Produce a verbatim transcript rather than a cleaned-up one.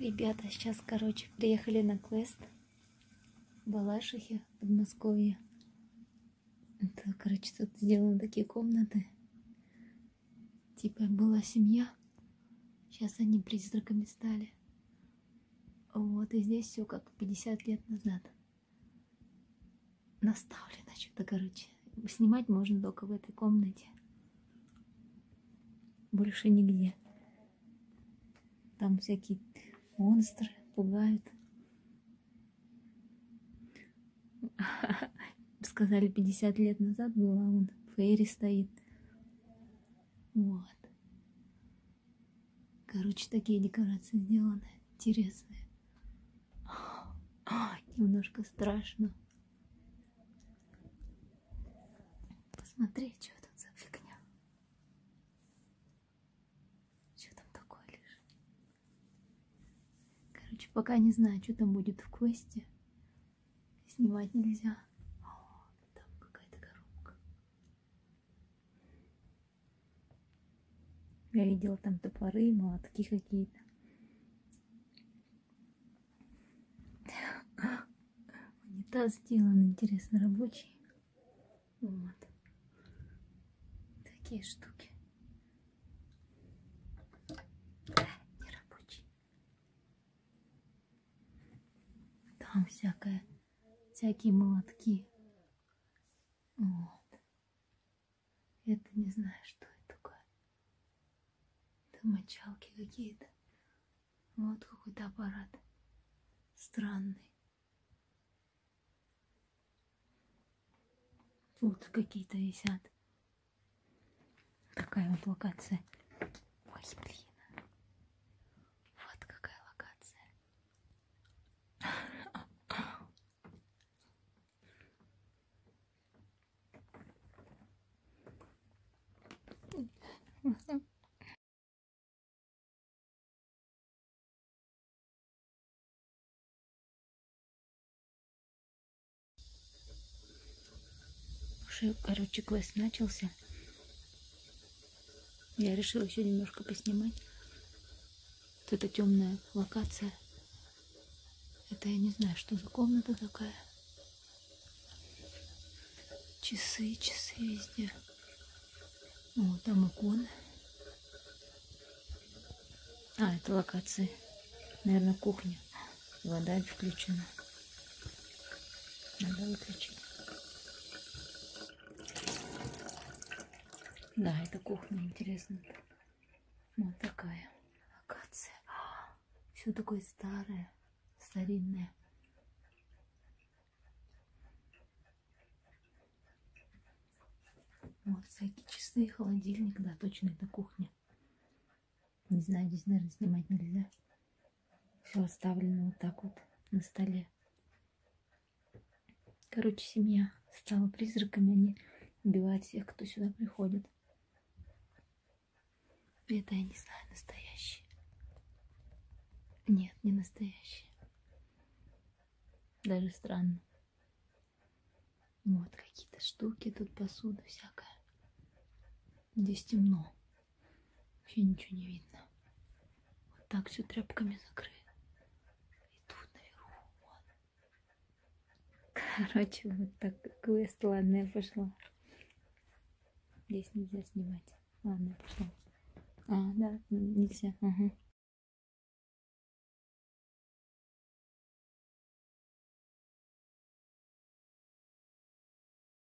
Ребята, сейчас, короче, приехали на квест в Балашихе, Подмосковье. Это, короче, тут сделаны такие комнаты. Типа была семья, сейчас они призраками стали. Вот, и здесь все как пятьдесят лет назад. Наставлено что-то, короче. Снимать можно только в этой комнате. Больше нигде. Там всякие монстры пугают. Сказали, пятьдесят лет назад была, вон Фейри стоит. Вот. Короче, такие декорации сделаны. Интересные. Немножко страшно. Посмотри, что тут за фигня. Что там такое лежит? Короче, пока не знаю, что там будет в квесте. Снимать нельзя. О, там какая-то коробка. Я видела там топоры, молотки какие-то. Унитаз сделан, интересно, рабочий. Вот. Такие штуки. Не рабочий. Там всякое, всякие молотки. Вот. Это не знаю, что это такое. Это мочалки какие-то. Вот какой-то аппарат. Странный. Тут какие-то висят. Такая вот локация. Ой, блин. Вот какая локация. Уже, короче, квест начался. Я решила еще немножко поснимать. Вот эта темная локация. Это я не знаю, что за комната такая. Часы, часы везде. Вот там иконы. А, это локации. Наверное, кухня. Вода включена. Надо выключить. Да, это кухня, интересно. Вот такая локация. Все такое старое, старинное. Вот всякие часы, холодильник, да, точно это кухня. Не знаю, здесь, наверное, снимать нельзя. Все оставлено вот так вот на столе. Короче, семья стала призраками, они убивают всех, кто сюда приходит. Это я не знаю, настоящие. Нет, не настоящие. Даже странно. Вот какие-то штуки, тут посуда всякая. Здесь темно. Вообще ничего не видно. Вот так все тряпками закрыто. И тут наверху. Вот. Короче, вот так квест. Ладно, я пошла. Здесь нельзя снимать. Ладно, я пошла. А, да, нельзя. Ага.